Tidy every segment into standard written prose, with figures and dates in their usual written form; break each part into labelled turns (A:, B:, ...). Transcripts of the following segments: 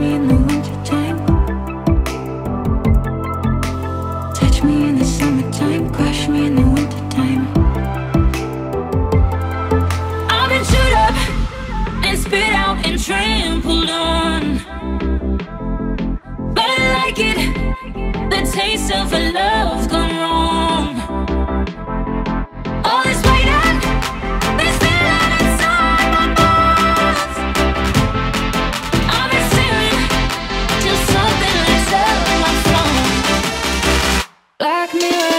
A: me in the wintertime. Touch me in the summertime. Crush me in the wintertime. I've been chewed up and spit out and trampled on, but I like it, the taste of a love gone wrong. All this weight and this feeling inside my bones. I've been staring till something lights up my phone. Black mirror.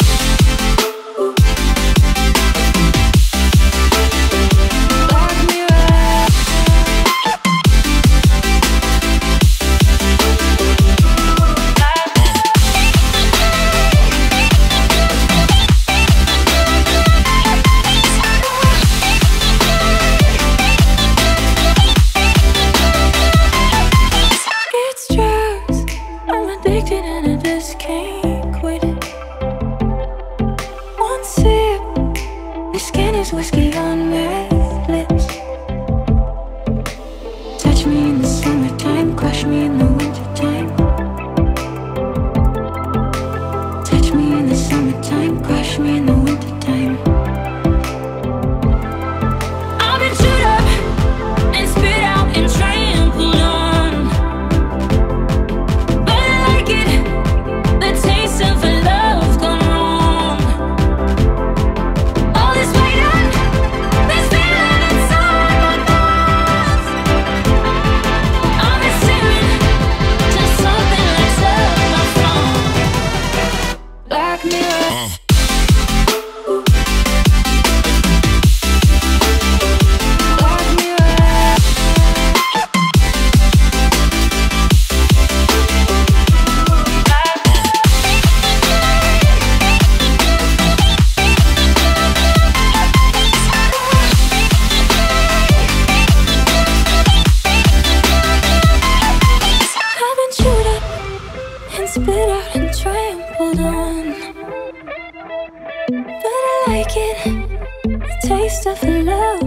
A: And I just can't quit it. One sip, the skin is whiskey on my lips. Touch me in the summertime, crush me in the wintertime. Touch me in the summertime, crush me in the wintertime. I've been chewed up and spit out and trampled on, but I like it, the taste of a love gone wrong. All this weight and this feeling inside my bones. I've been staring till something lights up my phone. Black mirror. Spit out and trampled on, but I like it, the taste of love